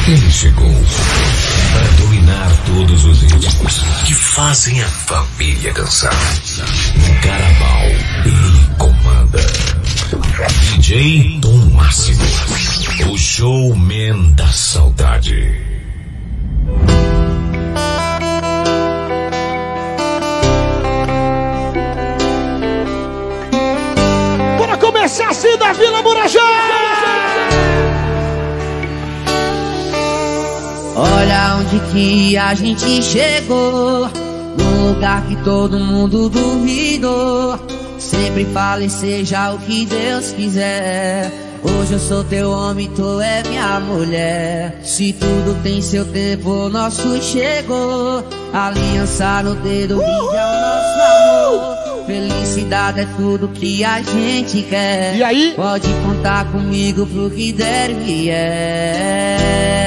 Ele chegou para dominar todos os ritmos que fazem a família dançar. No Carnaval, ele comanda. DJ Tom Máximo, o showman da saudade. Bora começar assim da Vila Murajá! Olha onde que a gente chegou, num lugar que todo mundo duvidou. Sempre falei, seja o que Deus quiser. Hoje eu sou teu homem, tu é minha mulher. Se tudo tem seu tempo, o nosso chegou. Aliança no dedo, brinde ao nosso amor. Felicidade é tudo que a gente quer. E aí? Pode contar comigo pro que der e vier.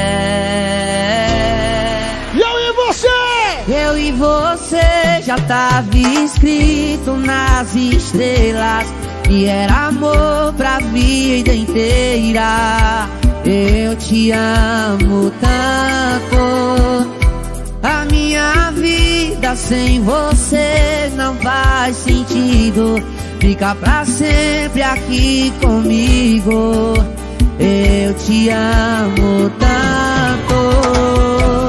Eu e você já tava escrito nas estrelas que era amor pra vida inteira. Eu te amo tanto, a minha vida sem você não faz sentido. Fica pra sempre aqui comigo. Eu te amo tanto.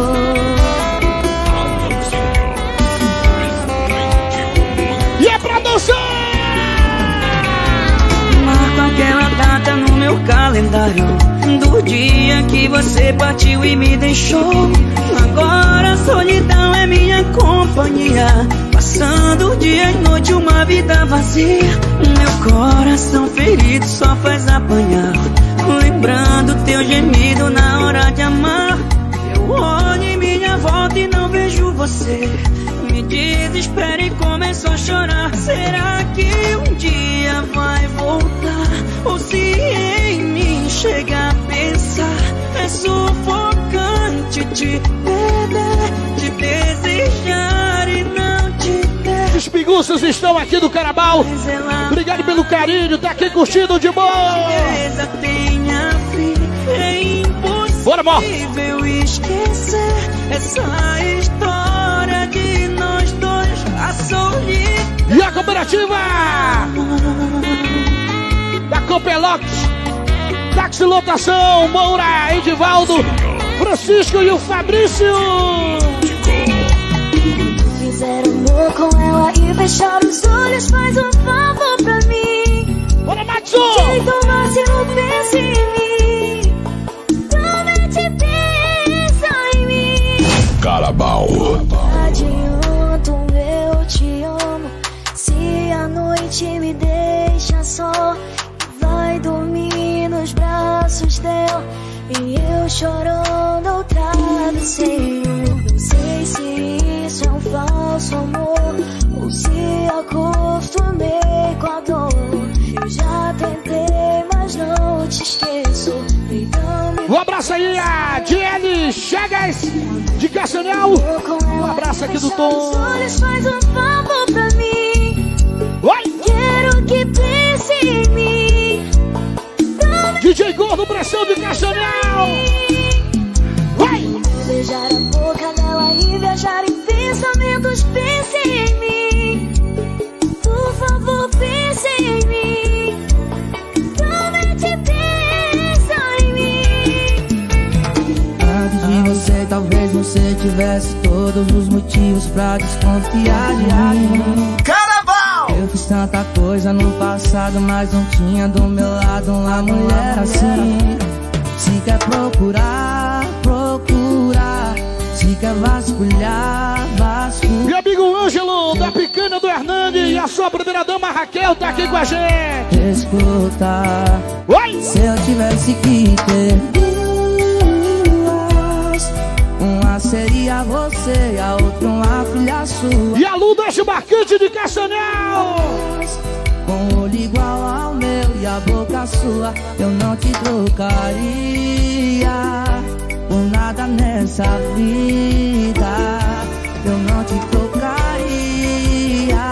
Marco aquela data no meu calendário do dia que você partiu e me deixou. Agora a solidão é minha companhia, passando dia e noite uma vida vazia. Meu coração ferido só faz apanhar, lembrando teu gemido na hora de amar. Eu olho em minha volta e não vejo você. Me desespero e começo a chorar. Será que um dia vai voltar? Ou se em mim chega a pensar, é sufocante te perder, te desejar e não te ter. Os pinguços estão aqui do Carnaval. Obrigado pelo carinho, tá aqui curtindo de boa. Tenha fim, é impossível esquecer essa história de nós dois, a solidão. E a cooperativa da Copelox, Táxi Lotação, Moura, Edivaldo, Francisco e o Fabrício. Fizeram amor com ela e fecharam os olhos. Faz um favor pra mim. Bora, Matson! Jeito máximo, pensa em mim. Promete, pensa em mim. Carnaval. Adianto, eu te amo. Se a noite me deixa só, vai dormir nos braços dela e eu chorando ao travesseiro. Não sei se isso é um falso amor ou se acostumei com a dor. Eu já tentei, mas não te esqueço. Um abraço aí a DL Chagas de Castanhal. Um abraço aqui do Tom. Faz um favor pra mim. Oi! Quero que pense em mim. DJ Gordo, pressão de Castanhal. Vai! Beijar a boca dela e viajar em pensamentos. Pense em mim. Por favor, pense em mim. Promete, pensa em mim. Antes de você, talvez você tivesse todos os motivos pra desconfiar de mim. Eu fiz tanta coisa no passado, mas não tinha do meu lado uma mulher assim. Se quer procurar, procura. Se quer vasculhar, vasculha. Meu amigo Ângelo, da Picanha do Hernani, e a sua primeira dama Raquel tá aqui com a gente. Escuta, oi! Se eu tivesse que ter duas, uma seria você e a outra uma filha sua. E a Lu desse marcante de Castanhal. Com o olho igual ao meu e a boca sua, eu não te trocaria por nada nessa vida. Eu não te trocaria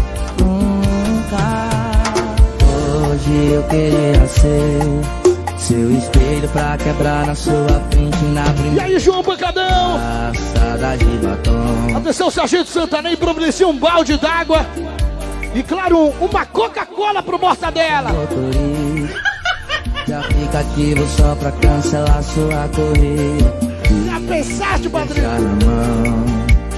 nunca. Hoje eu queria ser seu espelho pra quebrar na sua frente na primeira. E aí, João Pancadão? Passada de batom. Atenção, Sargento Santaném, providencia um balde d'água. E claro, uma Coca-Cola pro Mortadela. Motorista de aplicativo só pra cancelar sua corrida. Já pensaste, padrinho? Na mão.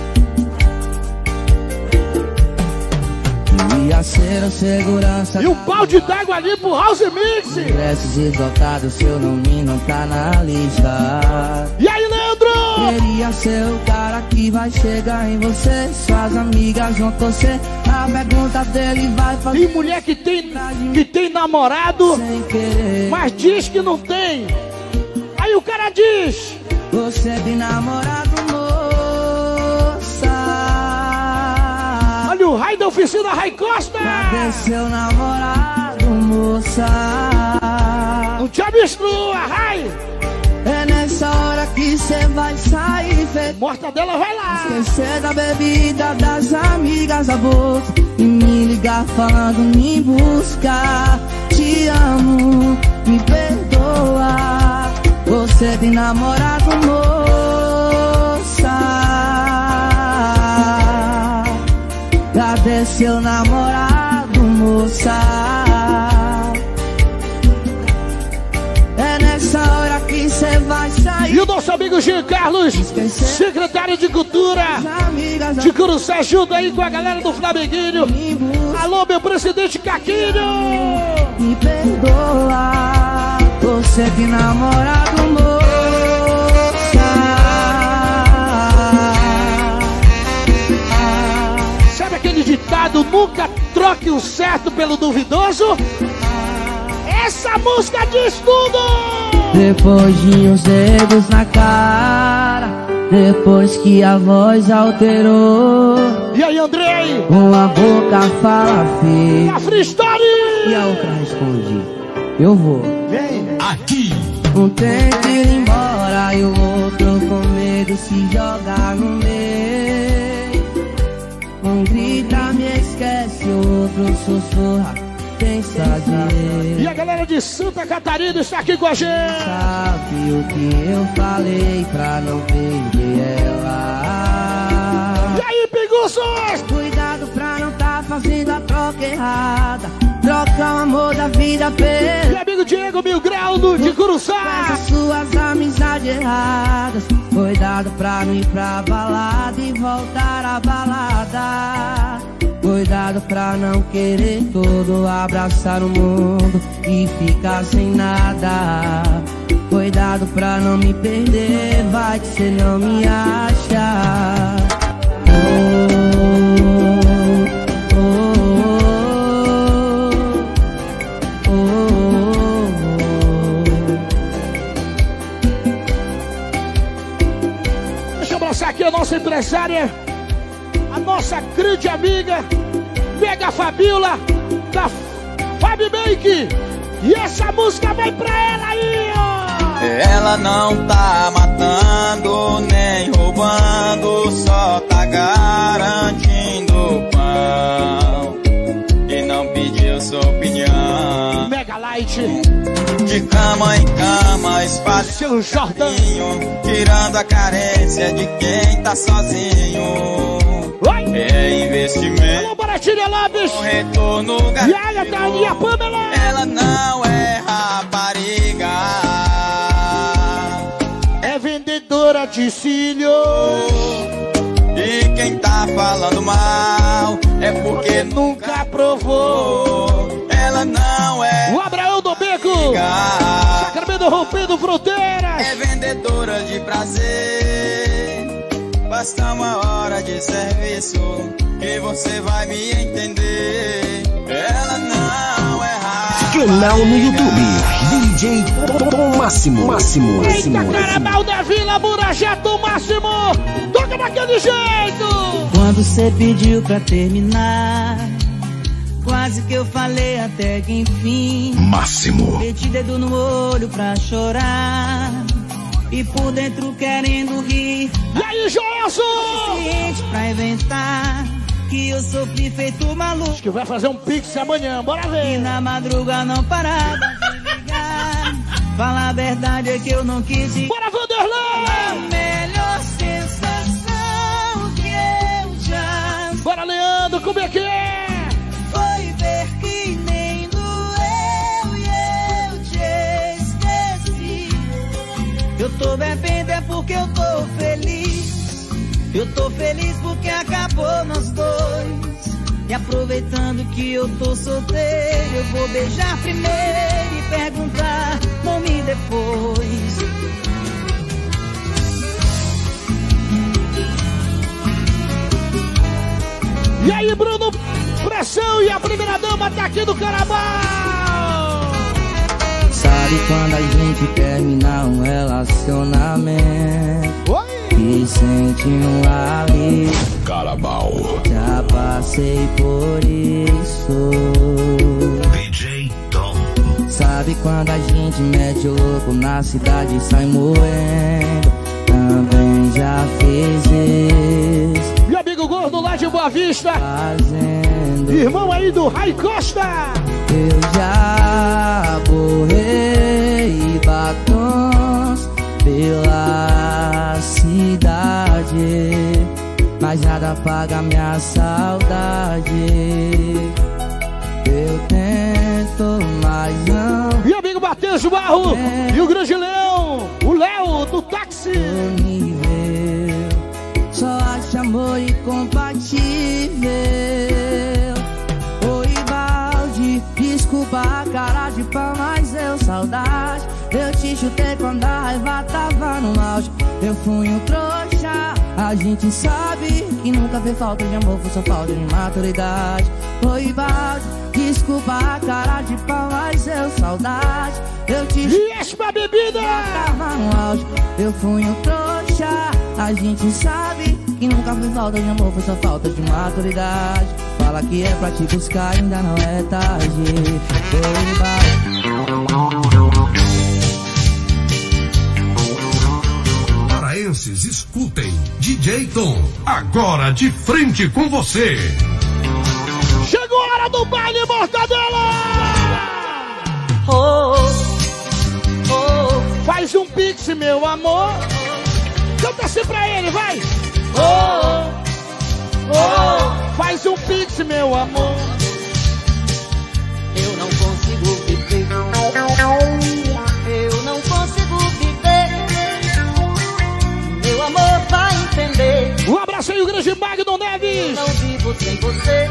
Ia ser o segurança. E um balde d'água ali pro House Mix. Ingressos esgotados, seu nome não tá na lista. E aí, Leandro? Queria ser o cara que vai chegar em você. Suas amigas vão torcer. A pergunta dele vai fazer. Tem mulher que tem namorado, sem querer, mas diz que não tem. Aí o cara diz: você tem namorado, moça. olha o raio da oficina Rai Costa. Cadê seu namorado, moça? Não te abstrua, Rai. É nessa hora que cê vai sair feliz. Mortadela vai lá. Esquecer da bebida, das amigas, da bolsa. E me ligar falando me buscar. Te amo, me perdoa. Você tem namorado, moça. Cadê seu namorado, moça? É nessa hora que cê vai sair. E o nosso amigo Jean Carlos, secretário de Cultura de Curuçá, ajuda aí com a galera do Flamenguinho. Alô, meu presidente Caquinho. Me perdoa, você que namorado, moça. Sabe aquele ditado, nunca troque o certo pelo duvidoso? Essa música diz tudo! Depois de uns dedos na cara, depois que a voz alterou. E aí, Andrei? Uma boca fala E feio a freestyle? e a outra responde: eu vou. Vem! Aqui, Um tenta ir embora e o outro com medo se joga no meio. Um grita, me esquece, o outro sussurra, quem sabe. E a galera de Santa Catarina está aqui com a gente. Sabe o que eu falei pra não perder ela? E aí, Pinguços? Cuidado pra não tá fazendo a troca errada. Troca o amor da vida pelo. Meu amigo Diego Mil Grau de Curuçá. As suas amizades erradas. Cuidado pra não ir pra balada e voltar à balada. Cuidado pra não querer todo, abraçar o mundo e ficar sem nada. Cuidado pra não me perder, vai que cê não me acha. Deixa eu abraçar aqui a nossa empresária, a nossa grande amiga, Mega Fabiola, da Fabi Make. E essa música vai pra ela aí, ó. Ela não tá matando nem roubando, só tá garantindo pão. E não pediu sua opinião. Mega Light, De cama em cama, espalha seu Jordão. tirando a carência de quem tá sozinho. Oi. É investimento, Alô, Baratilha Lopes. com retorno E aí, a Thalia garantido. Pamela. Ela não é rapariga, É vendedora de cílio. e quem tá falando mal é porque Nunca provou. ela não é O Abraão do Beco. rapariga, Sacramento rompendo fronteiras. é vendedora de prazer. Basta uma hora de serviço que você vai me entender. Ela não é rapariga. canal no YouTube, DJ Tom Máximo. Eita, Carabal da Vila, Burajeto Máximo. Toca daquele jeito. Quando cê pediu pra terminar, quase que eu falei até que enfim. Máximo. Meti dedo no olho pra chorar, e por dentro querendo rir. E aí, Joelson? Suficiente pra inventar que eu sofri feito maluco. Acho que vai fazer um pix amanhã, bora E ver. na madruga não parava de ligar. Fala a verdade é que eu não quis ir. Bora, Vanderlei! A melhor sensação que eu já Bora, Leandro, como é que é? foi ver que nem doeu e eu te esqueci. Eu tô bebendo é porque eu tô feliz. Eu tô feliz porque acabou nós dois. E aproveitando que eu tô solteiro, eu vou beijar primeiro e perguntar nome depois. E aí, Bruno, pressão, e a primeira dama tá aqui do Carabao. Sabe quando a gente termina um relacionamento? Oi! E sente um alívio. Carabao. Já passei por isso. DJ Tom. Sabe quando a gente mete o louco na cidade e sai moendo? Também já fiz isso. Meu amigo gordo lá de Boa Vista, Fazendo. irmão aí do Rai Costa. Eu já borrei batons pela cidade, mas nada apaga minha saudade. Eu tento, mas não. Meu amigo Matheus Barro e o grande Leão, o Léo do táxi. Nível, só acha amor incompatível. Oi, balde, desculpa a cara de pau, mas eu saudade. Eu te chutei quando a raiva tava no auge. Eu fui um trouxa. A gente sabe que nunca fez falta de amor, foi só falta de maturidade. Oi, balde, desculpa a cara de pau, mas eu saudade. Eu te E essa bebida! tava no auge, eu fui um trouxa. A gente sabe que nunca foi falta de amor, foi só falta de maturidade. Fala que é pra te buscar, ainda não é tarde. Paraenses, escutem. DJ Tom, agora de frente com você. Chegou a hora do baile, Mortadela! Oh, oh, Faz um pix, meu amor. Canta assim pra ele, vai! oh, oh. Faz um pix, meu amor. Eu não consigo viver. Eu não consigo viver. Meu amor vai entender. Um abraço aí, o grande Magno Neves. Não vivo sem você.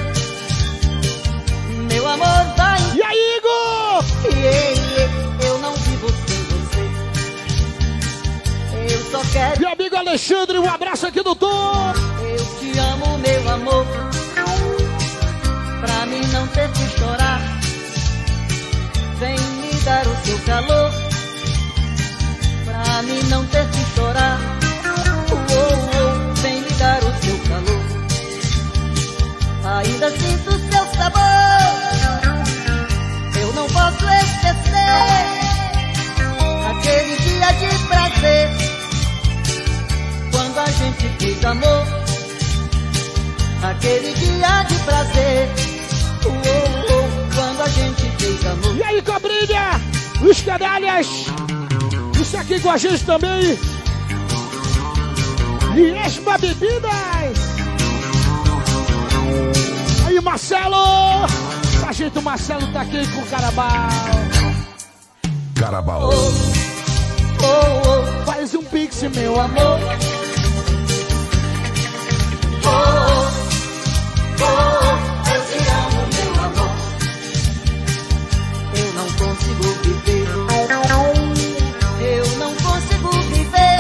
Meu amor vai entender. E aí, Igor? Eu não vivo sem você. Eu só quero. Meu amigo Alexandre, um abraço aqui do Tom. Eu te amo, meu amor. Pra mim não ter que chorar. Vem me dar o seu calor. Pra mim não ter que chorar. Vem me dar o seu calor. Ainda sinto o seu sabor. Eu não posso esquecer aquele dia de prazer, quando a gente fez amor. Aquele dia de prazer, quando a gente fez amor. E aí, Cobrinha? Os canalhas. Isso aqui com a gente também. E Esma Bebidas. Aí, Marcelo. A gente, o Marcelo tá aqui com o Carabao. Carabao. Faz um pix, meu amor. Eu te amo, meu amor. Eu não consigo viver. Eu não consigo viver.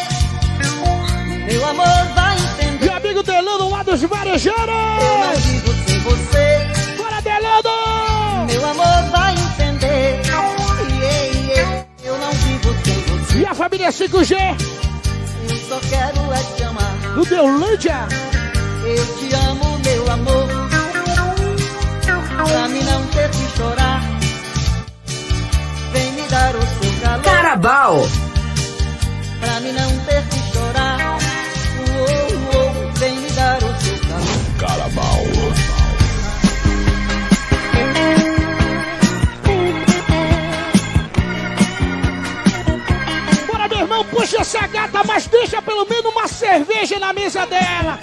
Meu amor vai entender. Meu amigo Delano lá dos Varejeiros. Eu não vivo sem você. Bora, Delano! Meu amor vai entender. Eu não vivo sem você. E a família 5G Eu só quero é te amar. do Deolândia. Eu te amo, meu amor. Pra mim não ter que chorar. Vem me dar o seu calor. Carabao. Pra mim não ter que chorar. Vem me dar o seu calor. Carabao. puxa essa gata, mas deixa pelo menos uma cerveja na mesa dela.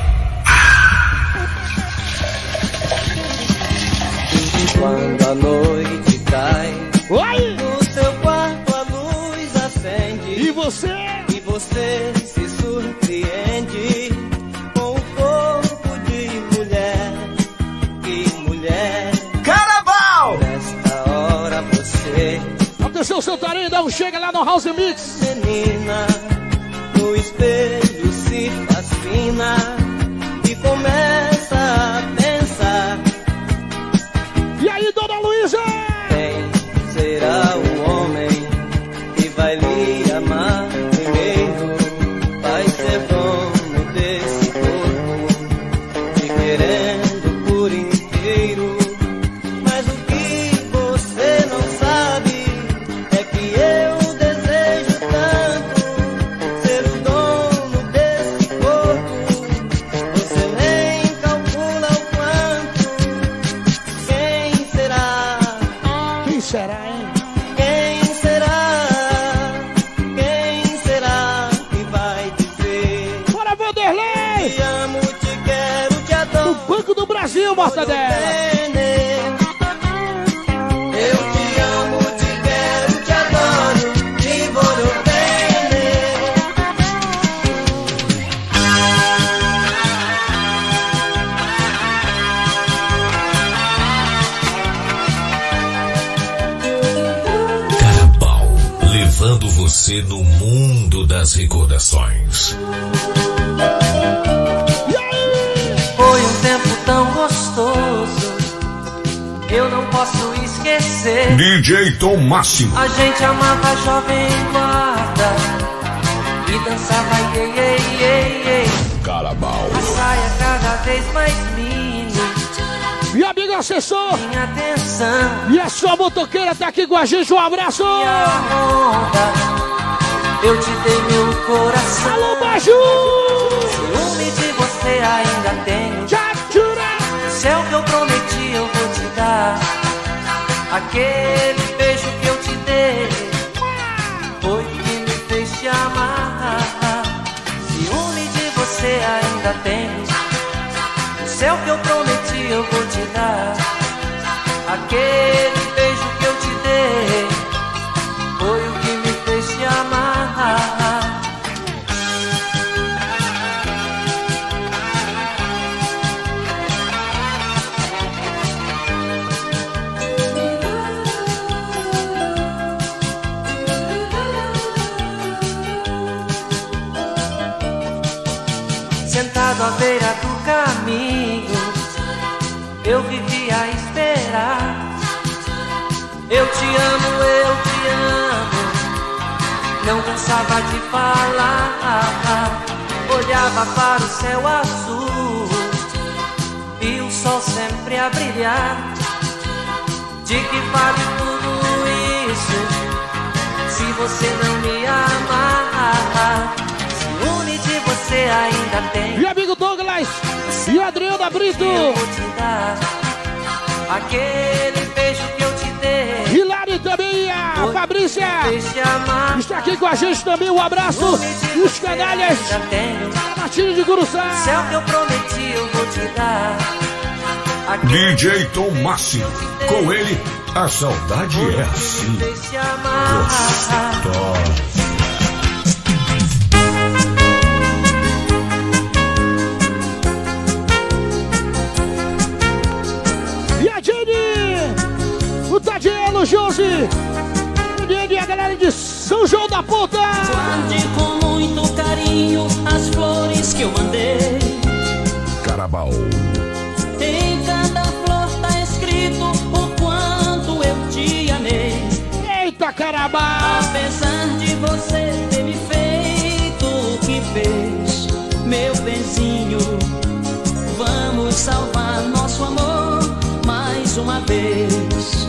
Quando a noite cai, Oi! no seu quarto a luz acende. E você? E você se surpreende com o corpo de mulher. Que mulher. Carnaval! Nesta hora você, Atenção, Santarém, dá um chega lá no House Mix. menina, no espelho se fascina e começa a pensar. E aí, dona Luísa? Quem será o homem que vai lhe amar primeiro? Vai ser dono desse corpo, te querendo por inteiro. Mas o que você não sabe é que eu desejo tanto ser o dono desse corpo. Você nem calcula o quanto. Quem será? Quem será, hein? Quem será? Quem será que vai dizer? Bora, Vanderlei! Te amo, te quero, te adoro. O Banco do Brasil, Mortadela! Eu te amo, te quero, te adoro. E voglio bene. Carnaval, levando você no mundo das recordações. E aí? Foi um tempo tão gostoso, eu não posso esquecer. DJ Tom Máximo. A gente amava jovem guarda e dançava iê, iê, iê, iê. Carnaval. A saia cada vez mais mini, E amigo assessor! minha atenção E a sua motoqueira tá aqui com a gente, um abraço! e a onda. Eu te dei meu coração. Alô, Baju! Ciúme de você ainda tenho. Tchau, Céu que eu prometi eu vou te dar. Aquele beijo que eu te dei foi que me fez te amar. Ciúme de você ainda tenho. O céu que eu prometi eu vou te dar. Aquele beijo que eu te dei foi o que me fez te amar. Sentado à beira do caminho, eu vivia a esperar. Eu te amo, eu te amo. Não cansava de falar. Olhava para o céu azul e o sol sempre a brilhar. De que vale tudo isso se você não me amar? Ciúme de você ainda tem. E amigo Douglas e Adriana Brito. Eu vou te dar aquele beijo que eu te dei. Hilário também, a Fabrícia Deixa amar. está aqui com a gente também, um abraço. E os canalhas Ainda tenho. Martinho de Guruçá. Céu que eu prometi eu vou te dar. Aquele DJ Tom Máximo. Com ele, a saudade é assim. deixa amar. Gostosa. E a Jenny, o Tadielo, Josi, e a galera de São João da Ponta. Guarde com muito carinho as flores que eu mandei. Carnaval. Em cada flor tá escrito o quanto eu te amei. Eita, carabá! Apesar de você ter me feito o que fez, meu benzinho, vamos salvar nosso amor mais uma vez.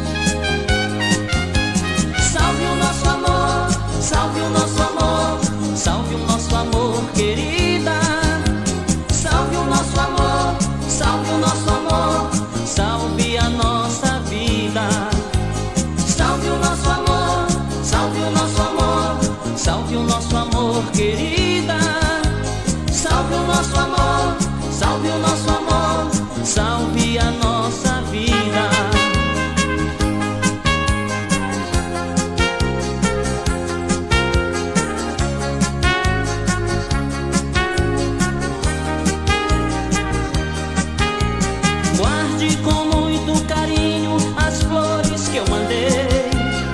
Salve o nosso amor, salve o nosso amor, salve o nosso amor, querida. Salve o nosso amor, salve o nosso amor, salve a nossa vida. Salve o nosso amor, salve o nosso amor. salve o nosso amor, querida. Salve o nosso amor, salve o nosso amor, salve a nossa vida. Guarde com muito carinho as flores que eu mandei.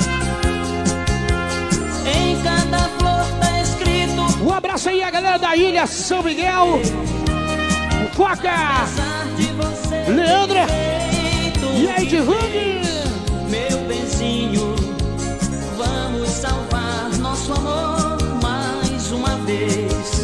Em cada flor tá escrito. Um abraço aí a galera da Ilha São Miguel. Foca, Leandra e aí Divane. Meu benzinho, vamos salvar nosso amor mais uma vez.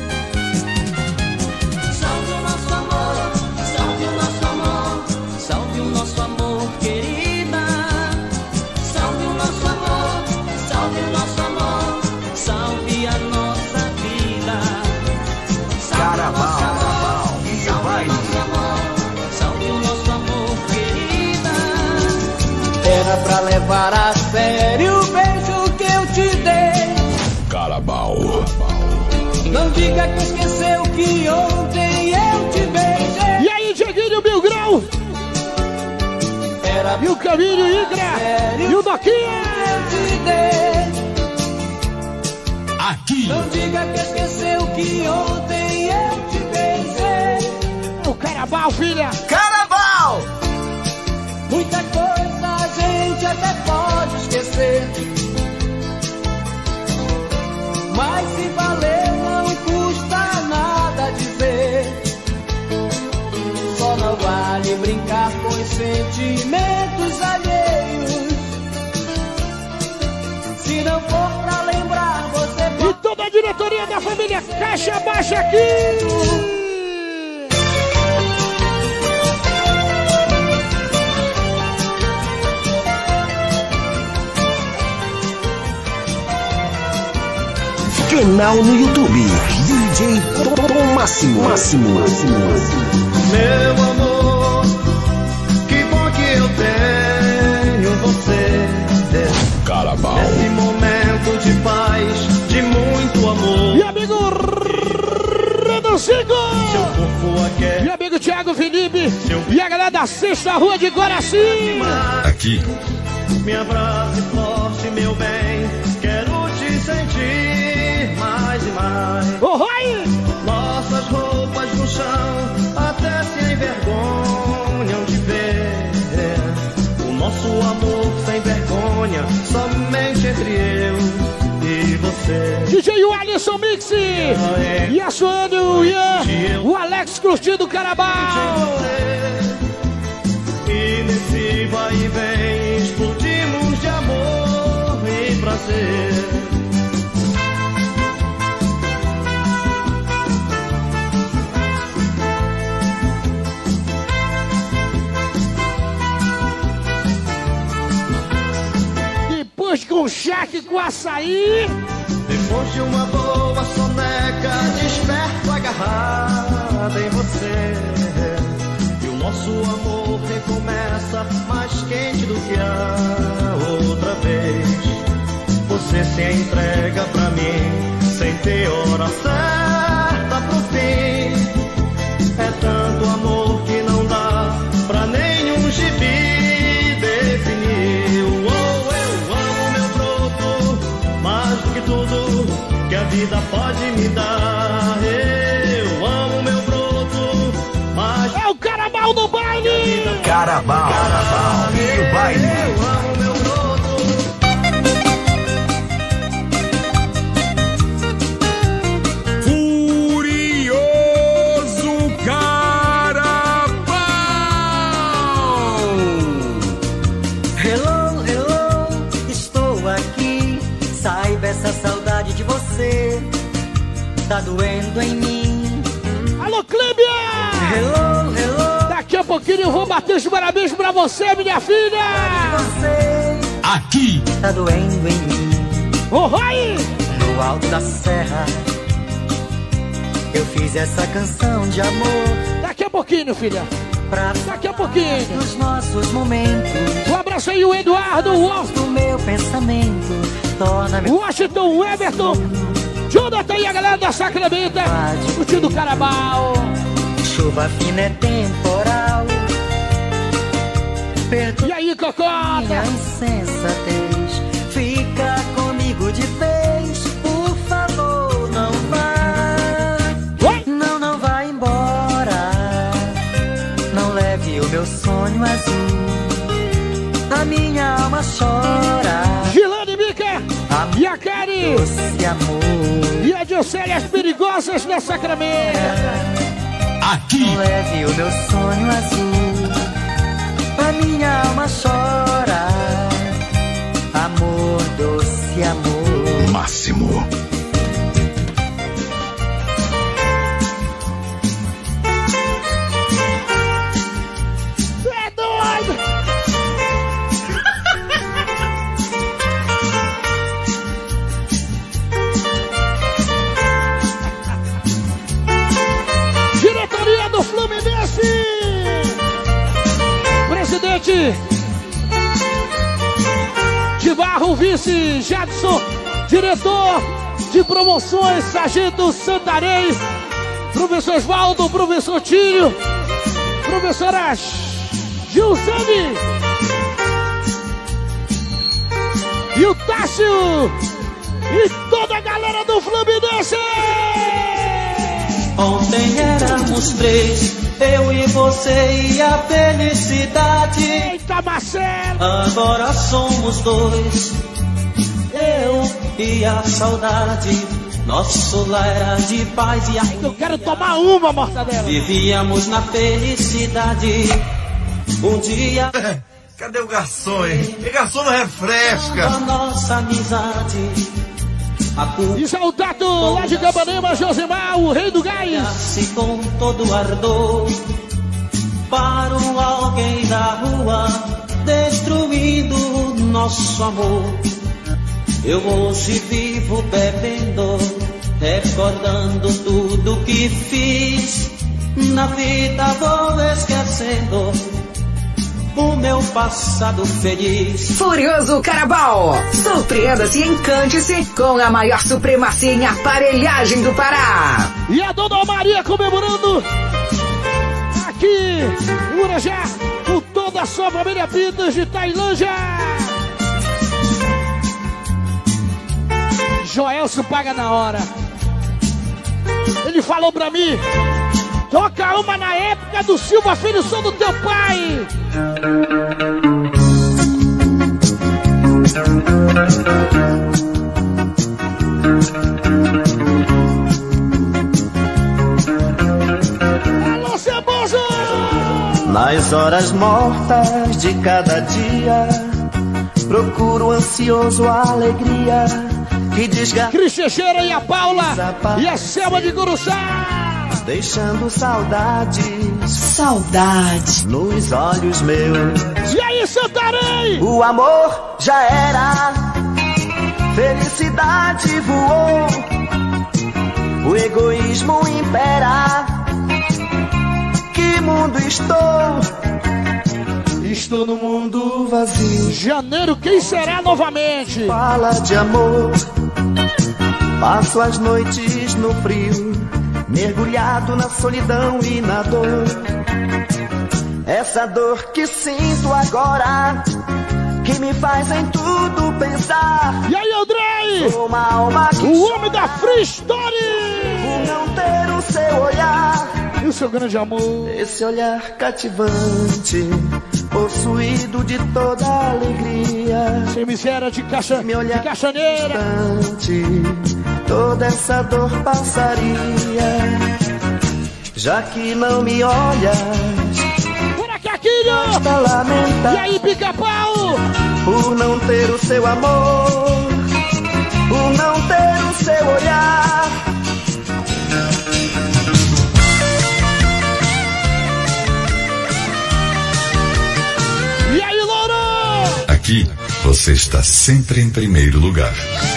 Salve o nosso amor, salve o nosso amor, salve o nosso amor, querida. Salve o nosso amor, salve o nosso amor, salve a nossa vida. Carnaval. Salve o nosso amor, querida. Era pra levar a sério o beijo que eu te dei. Carnaval. Não diga que esqueceu que ontem eu te beijei. E aí, Dieguinho Mil Grau. Era E o Caminho Igra. E o Doquinha. eu te dei. Aqui. Não diga que esqueceu que ontem eu te beijei. O Carnaval, filha. Carnaval. Muita coisa a gente até pode esquecer, mas se valer não custa nada dizer. Só não vale brincar com os sentimentos alheios. Se não for pra lembrar, você E pode. toda a diretoria da família Caixa Baixa aqui. Canal no YouTube. DJ Tom Máximo. Meu amor, que bom que eu tenho você. Carnaval. Nesse momento de paz, de muito amor. E amigo Renancico. Seu corpo aquece. E amigo Thiago Felipe. E a galera da Sexta Rua de Guaraci. Aqui. Me abrace forte, meu bem. Quero te sentir mais e mais. Ô, Roy! Nossas roupas no chão até se envergonham de ver. O nosso amor sem vergonha, somente entre eu e você. DJ o Alisson Mix. E a Suane, o Ian. O Alex curtindo o Carnaval. E nesse vai e vem explodimos de amor e prazer. Depois com charque com açaí. Depois de uma boa soneca, desperto agarrada em você. E o nosso amor recomeça mais quente do que a outra vez. Você se entrega pra mim, sem ter hora certa pro fim. É tanto amor que não dá pra nenhum gibi definir. Oh, eu amo meu broto, mais do que tudo que a vida pode me dar. Eu amo meu broto, mais É o Carnaval do baile. Carnaval. Do baile. eu amo meu broto. Furioso Carnaval. Hello, hello, estou aqui. Saiba, essa saudade de você tá doendo em mim. Alô, Clébia. Hello, hello, Daqui a pouquinho eu vou bater os parabéns pra você, minha filha. você Aqui. tá doendo em mim. Ô, Roy. No alto da serra eu fiz essa canção de amor Daqui a pouquinho, filha. pra Daqui a pouquinho. dos nossos momentos. Um abraço aí, o Eduardo. O Do meu pensamento torna meu Washington, Everton, Jonathan e a galera da Sacramento, o tio do Carabao. chuva fina é temporal. E aí, Cocota? Minha insensatez, fica comigo de vez, por favor, não vá. Oi? Não, não vá embora. Não leve o meu sonho azul. A minha alma chora. Gilane Mica e a Kari Doce amor. e a Dilcélia, as perigosas da Sacramento. Aqui, Não leve o meu sonho azul. A minha alma chora. Amor, doce amor. Máximo. É doido! Diretoria do Fluminense! Presidente de Barro, vice Jadson, diretor de promoções, Sargento Santarém, professor Osvaldo, professor Tílio, professora Gilzane e o Tássio e toda a galera do Fluminense! Ontem éramos três, eu e você e a felicidade. Eita, Marcelo! Agora somos dois, eu e a saudade. Nosso lar era de paz e harmonia. Eu quero tomar uma, mortadela! Vivíamos na felicidade. Um dia Cadê o garçom, hein? E garçom não refresca. a nossa amizade. A E saudado lá de Cabanema, Josimar, o rei do gás! se com todo ardor para um alguém da rua, destruindo o nosso amor. Eu hoje vivo bebendo, recordando tudo que fiz. Na vida vou esquecendo o meu passado feliz. Furioso Carabao. Surpreenda-se e encante-se com a maior supremacia em aparelhagem do Pará. E a Dona Maria comemorando aqui em Urajá com toda a sua família Pintos de Tailândia. Joelson paga na hora. Ele falou pra mim: toca uma na época do Silva Filho, sou do teu pai. Alô, Ceboso! Nas horas mortas de cada dia, procuro ansioso a alegria que desgasta, Cris Teixeira e a Paula e a Selma de Guruçá. deixando saudades Saudade. nos olhos meus. E aí, Santarém? O amor já era, felicidade voou, o egoísmo impera. Que mundo estou? Estou no mundo vazio. Janeiro, quem será novamente? Fala de amor, passo as noites no frio, mergulhado na solidão e na dor. Essa dor que sinto agora, que me faz em tudo pensar. E aí, Andrei? Sou uma alma que O homem da Free Story! por não ter o seu olhar, E o seu grande amor? esse olhar cativante, possuído de toda alegria. Sem miséria de Me olhar de caixaneira. distante, toda essa dor passaria. Já que não me olhas, Por aqui, Aquilho! basta lamentar E aí, Pica-Pau? por não ter o seu amor, por não ter o seu olhar. E aí, Louro? Aqui, você está sempre em primeiro lugar.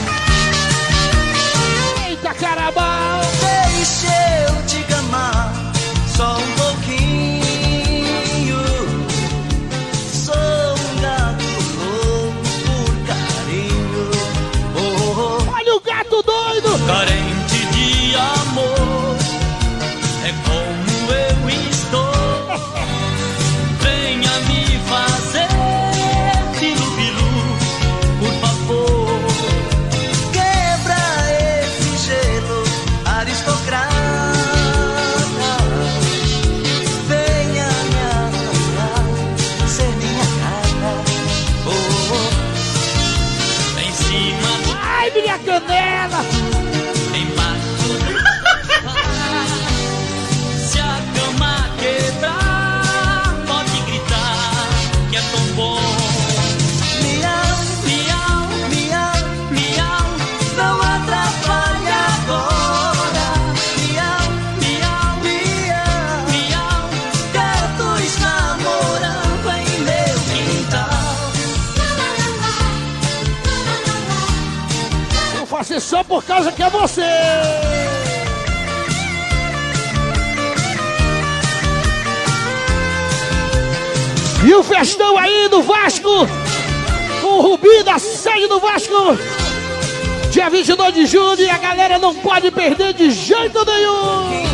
Eita, Carabao! Deixa eu te amar só um pouquinho. Sou um gato louco por carinho, canela. Se a cama quebrar, pode gritar que é tão bom. Miau, miau, miau, miau, não atrapalha agora. Miau, miau, miau, miau, gatos namorando em meu quintal. Vou fazer só por causa que é você. E o festão aí do Vasco, com o Rubi da sede do Vasco, dia 22 de julho, e a galera não pode perder de jeito nenhum.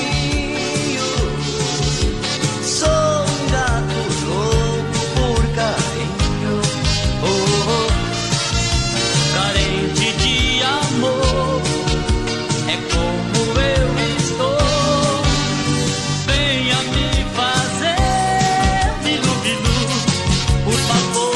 Sou um gato louco por carinho, carente de amor, é como eu estou. Venha me fazer bilu-bilu, por favor.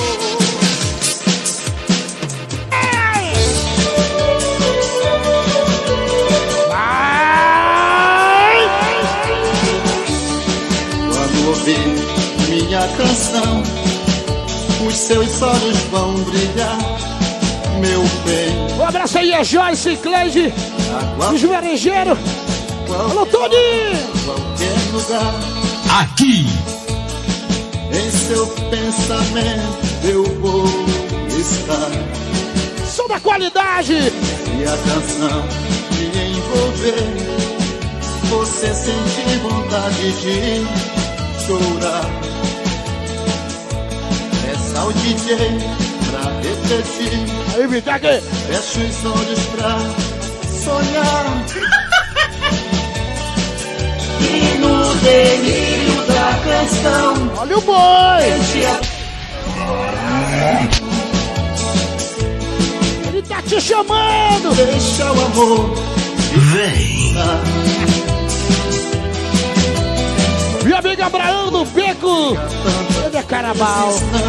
Quando ouvir minha canção, os seus olhos vão brilhar, meu bem. Um abraço aí a Joyce, Cleide, os varejeiros. Alô, Tony! Qualquer lugar, Aqui, em seu pensamento eu vou estar. Som da qualidade! E a canção me envolver, você sentir vontade de chorar. Peça ao DJ pra repetir. Aí, Vitag! Fecha os olhos pra sonhar. E no delírio da canção, Olha o boi! Ele tá te chamando! deixa o amor vem. Meu amigo Abraão do Beco! Ele é Carabal!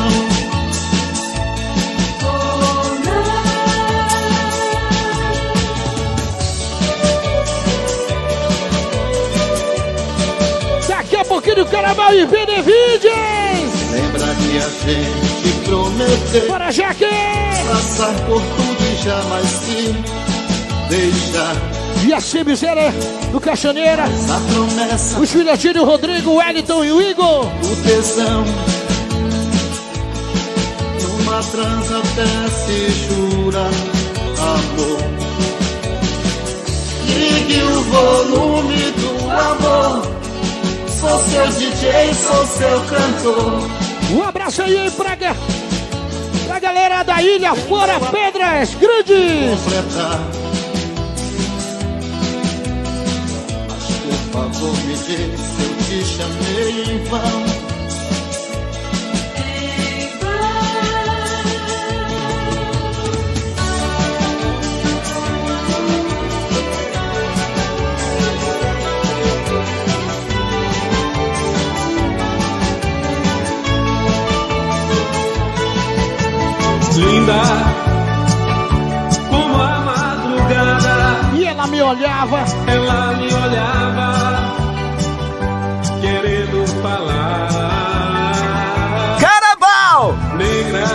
Daqui a pouquinho o Carabal e Benevides! Lembra que a gente prometeu Bora, Jaque! passar por tudo e jamais se deixar. E a Cimiseira do Caixaneira, A promessa os filhotinhos, o Rodrigo, o Wellington e o Igor. do tesão, numa transa até se jura amor. Ligue o volume do amor, sou seu DJ, sou seu cantor. Um abraço aí pra galera da Ilha Fora Pedras Grandes. Completar. Mas por favor me diz se eu te chamei em vão. Linda como a madrugada, E ela me olhava, querendo falar. Carabal! Negra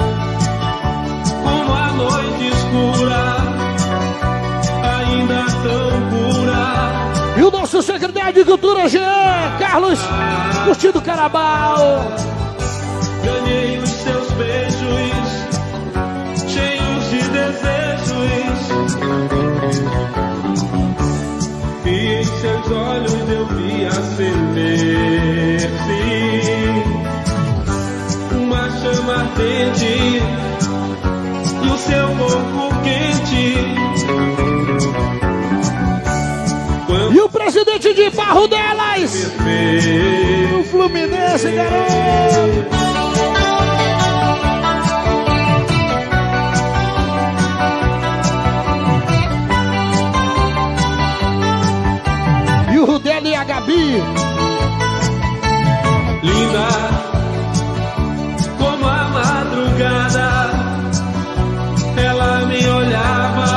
como a noite escura, ainda tão pura. e o nosso secretário de Cultura, Jean Carlos, curtindo Carabal. Ganhei os seus beijos, cheios de desejos, e em seus olhos eu vi acender-se uma chama ardente e o seu corpo quente. E o presidente de Barro delas, o Fluminense, garoto. E o Rudeli e a Gabi. Linda como a madrugada, ela me olhava,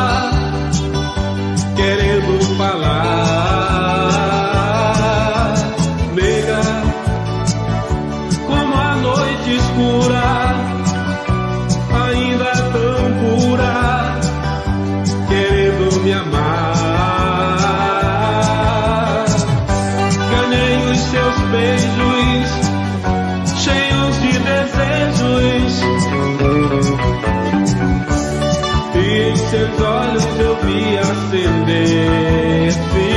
me amar. Ganhei os seus beijos, cheios de desejos, e em seus olhos eu vi acender-se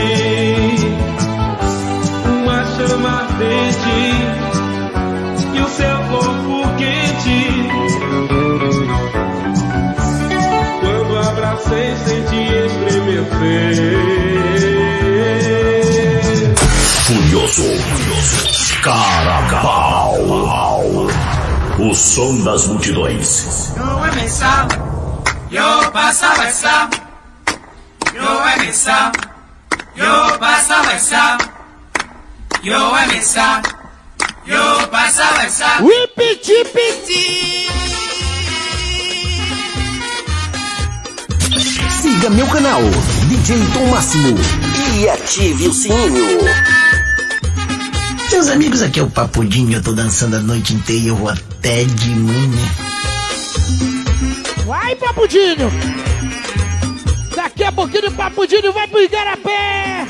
uma chama ardente e o seu corpo quente. Quando abracei, senti estremecer. Furioso, Caracol, o som das multidões. Yo emesa, yo pasaba esa, yo emesa, yo pasaba esa, yo emesa, yo pasaba esa. Piti, piti. Siga meu canal, DJ Tom Máximo, e ative o sininho. Meus amigos, aqui é o Papudinho, eu tô dançando a noite inteira, eu vou até de manhã. Vai, Papudinho! Daqui a pouquinho o Papudinho vai pro Igarapé!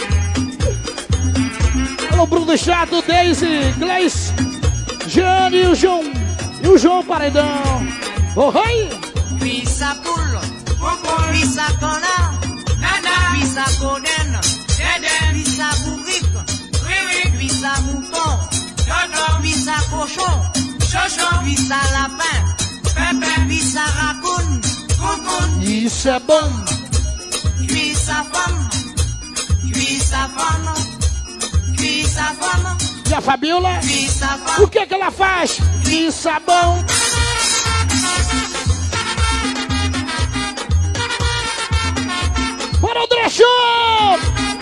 Alô, Bruno Chato, Daisy, Gleice, Jane e o João. E o João Paredão. Oi! Pisa pulo, pisa cona, pisa conena, pisa burrico, pisa mouton, pisa cochon, pisa lapin, pisa raccoon, isso é bom. Pisa fama, pisa fama, pisa fama. E a Fabiola? O que é que ela faz? Pisa bom. Bora, André Show!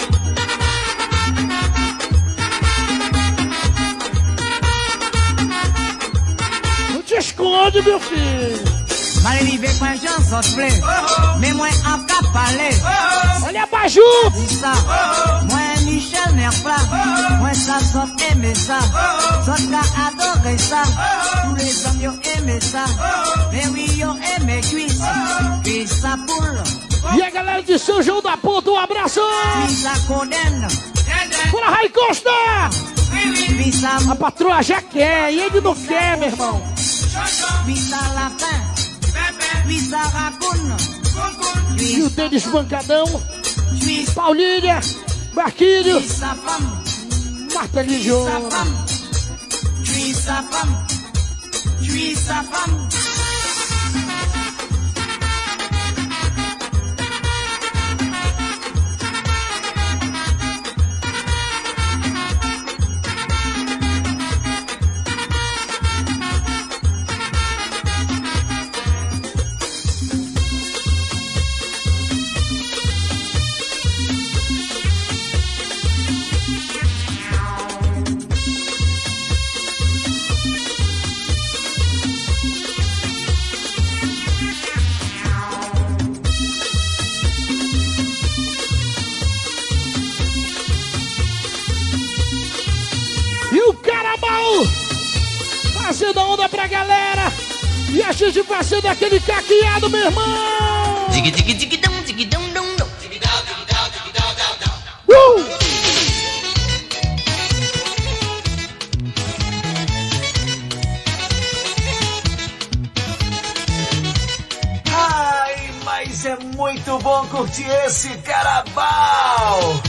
Não te esconde, meu filho. Mal arrivé quand j'en sors blé, mais moi en cas parler. Olha a Baju! Moi Michel Nerpla, moi ça sort aimer ça, sort qu'a adoré ça. Tous les hommes yo aimé ça, mais oui yo aimé cuisse, pizza poule. E a galera de São João da Ponta, um abraço! Pizza condena. Bora, Rai Costa! A patroa já quer, e ele não quer, meu irmão. Pizza lapin, pizza raccoon. E o Denis Bancadão, Paulinha, Marquinho, Marta Lidio. Pizza femme, pizza femme. Fazendo a onda pra galera. E a gente fazendo aquele caqueado, meu irmão. Ai, mas é muito bom curtir esse carnaval.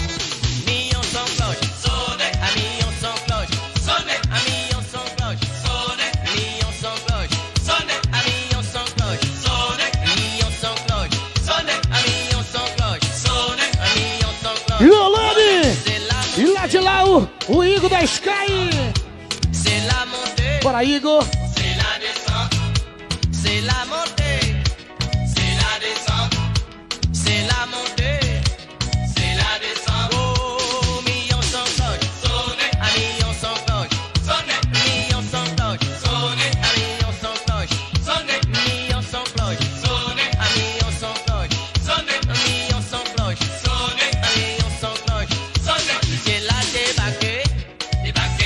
Yolane! E lá de lá o Igor da Sky! Bora, Igor!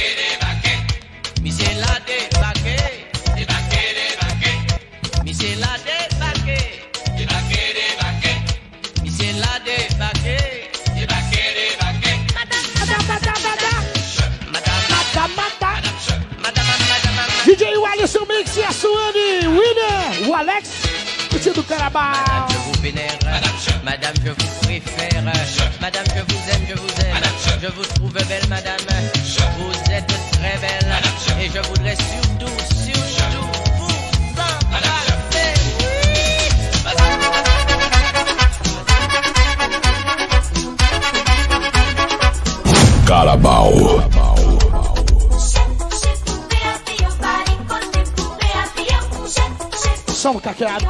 Michel Alex, o tio do Carabao. Madame, je vous vénère, madame, je vous préfère, madame, je vous aime, je vous trouve belle, madame, vous êtes très belle, et je voudrais surtout vous embrasser. Carabao. Som caqueado.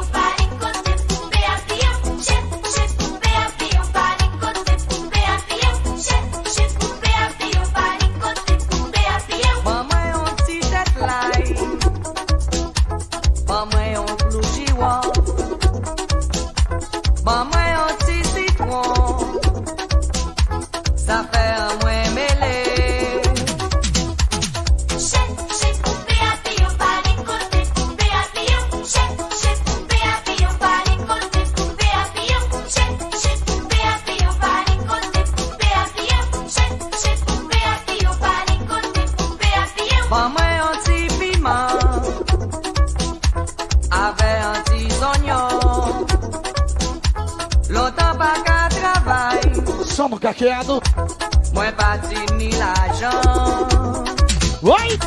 Som caqueado. Moi bati ni l'argent. Oi!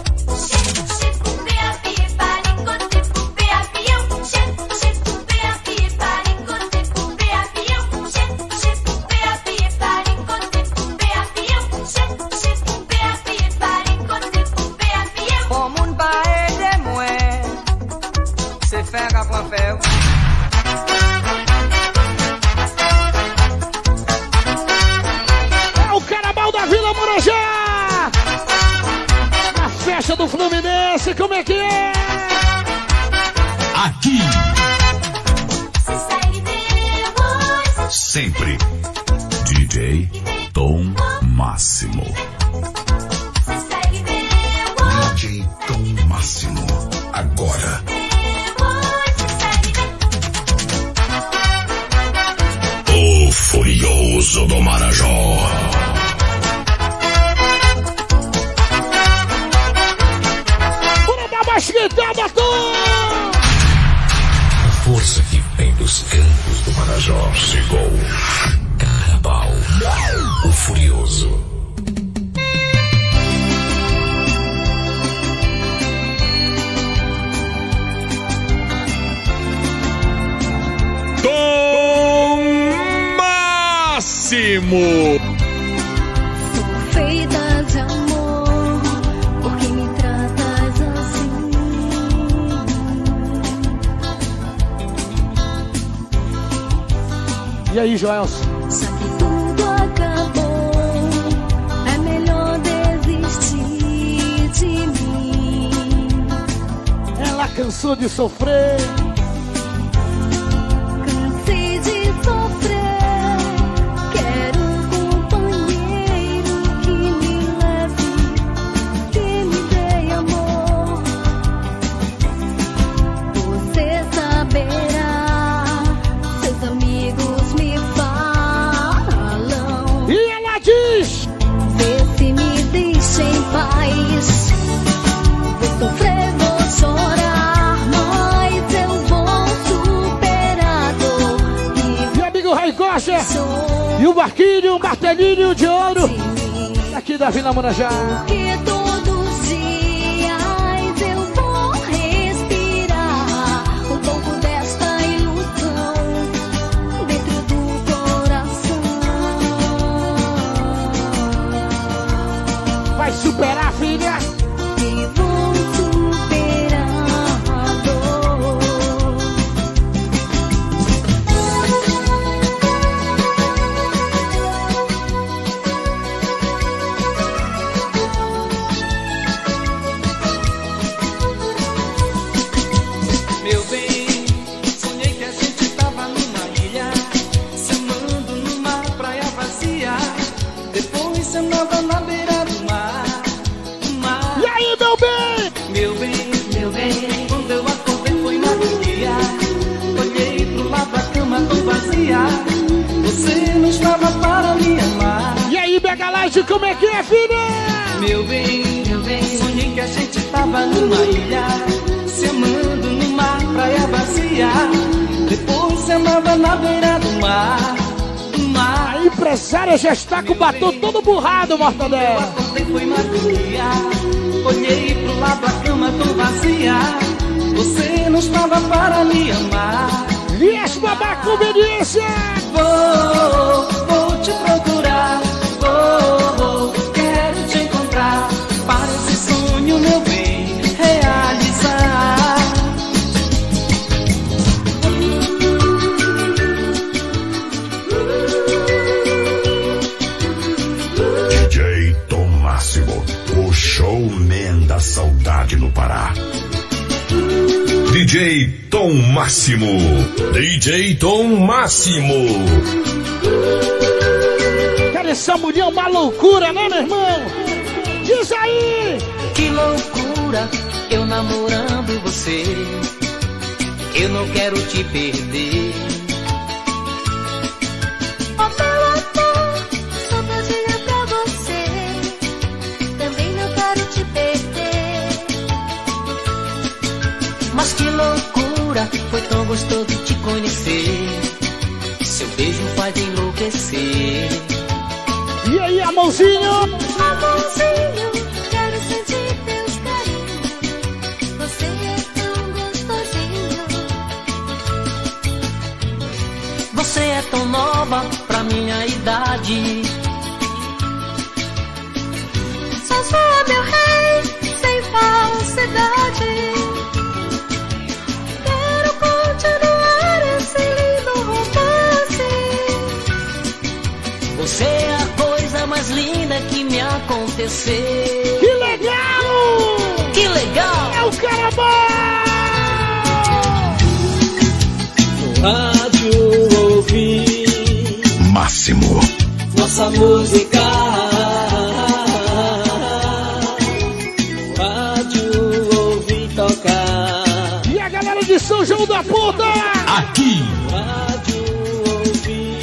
Do Fluminense, como é que é? Aqui sempre DJ Tom Máximo. DJ Tom Máximo. Agora o Furioso do Marajó. Esquentada, Tom! A força que vem dos campos do Marajó chegou. Carabao, o Furioso. Tom Máximo. Feita de amor, porque me tratas assim. E aí, Joelson? Só que tudo acabou, é melhor desistir de mim. Ela cansou de sofrer. Cansei de sofrer. Quero um companheiro que me leve, que me dê amor. Você saberá, seus amigos me falam. E ela diz: vê se me deixa em paz. Vou sofrer, vou chorar, mas eu vou superar dor. Meu amigo Rai Costa e o barquinho, o martelinho de ouro aqui da Vila Marajó. Porque todos os dias eu vou respirar um pouco desta ilusão dentro do coração. Vai superar, filha. E vou superar a dor. Meu bem, sonhei que a gente tava numa ilha, se amando numa praia vazia. Depois se andava na beira do mar. E aí, meu bem? Meu bem, quando eu acordei foi na alegria. Olhei pro lado da cama tão vazia. Você não estava para me amar. E aí, Begalage, como é que é, filha? Meu bem, sonhei que a gente tava numa ilha, se amando numa praia vazia. amava na beira do mar. A empresária já está com o batom todo burrado, Mortadela. Acordei, foi madrugada. Olhei pro lado, a cama tão vazia. Você não estava para me amar. E as babá conveniência. Vou te procurar. Quero te encontrar. Para esse sonho, meu bem, realizar. DJ Tom Máximo, o showman da saudade no Pará. DJ Tom Máximo. DJ Tom Máximo. Cara, essa mulher é uma loucura, né, meu irmão? Diz aí! Que loucura, eu namorando você. Eu não quero te perder. Oh, meu amor, sou todinha pra você. Também não quero te perder. Mas que loucura, foi tão gostoso te conhecer. Seu beijo faz enlouquecer. E aí, amorzinho? Amorzinho, quero sentir teus carinhos. Você é tão gostosinho. Você é tão nova pra minha idade. Só sou meu rei, sem falsidade. Quero continuar esse lindo romance. Você é a coisa mais linda que me aconteceu. Que legal! Que legal! É o cara bom! No rádio ouvi Máximo. nossa música. No rádio ouvi tocar. E a galera de São João da Ponta! Aqui. No rádio ouvi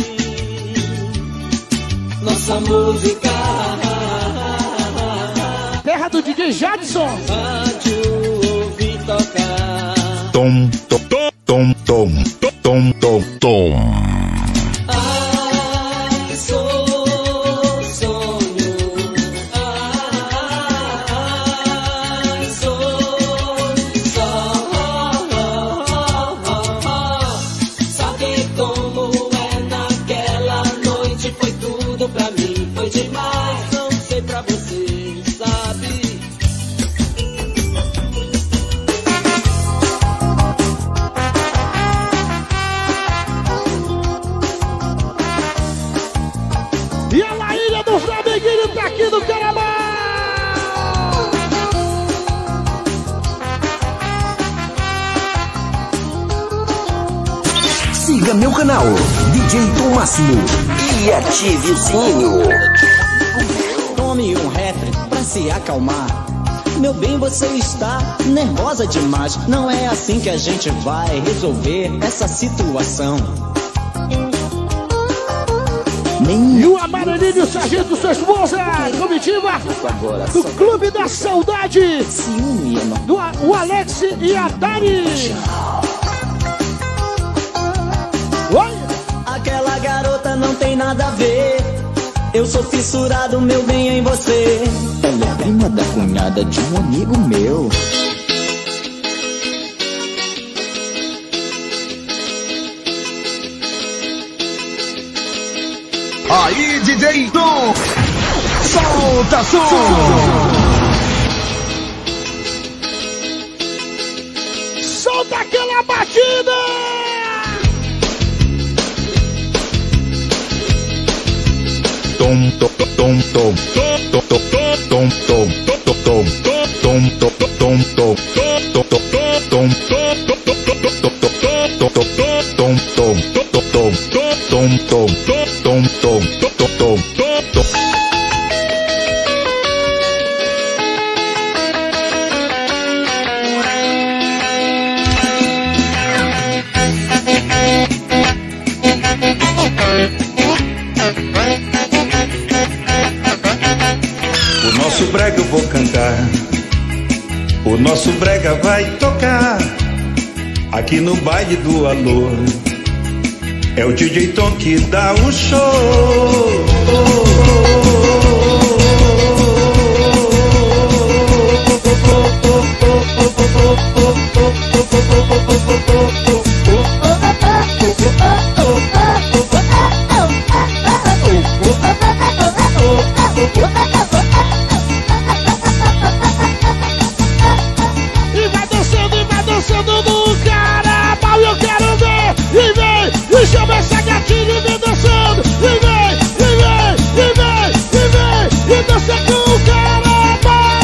nossa música. Terra do DJ Jadson. Rádio ouvi tocar. Tom, tom, tom, tom, tom, tom, tom. Ai, sou sonho. Ai, sou só. Sabe como é naquela noite? Foi tudo pra mim, foi demais. Não sei pra você, sabe? E a Laília do Flamenguinho tá aqui no Carabão! Siga meu canal, DJ Tom Máximo, e ative o sininho. Tome um refre pra se acalmar. Meu bem, você está nervosa demais. Não é assim que a gente vai resolver essa situação. E o amarelinho, o sargento, sua esposa, comitiva do Clube da Saudade, o Alex e a Dani. Oi? Aquela garota não tem nada a ver. Eu sou fissurado, meu bem, em você. Ela é a prima da cunhada de um amigo meu. Aí, DJ Tom. Solta som. Solta aquela batida. Tom, tom, tom, tom, tom, tom, tom, tom, tom, tom, tom, tom, tom, O nosso brega eu vou cantar, o nosso brega vai tocar aqui no baile do Alô. É o DJ Tom que dá o show. E vai dançando no carnaval. Eu quero ver, e vem, e chama essa gatinha e vem dançando. E vem, e dança com o carnaval.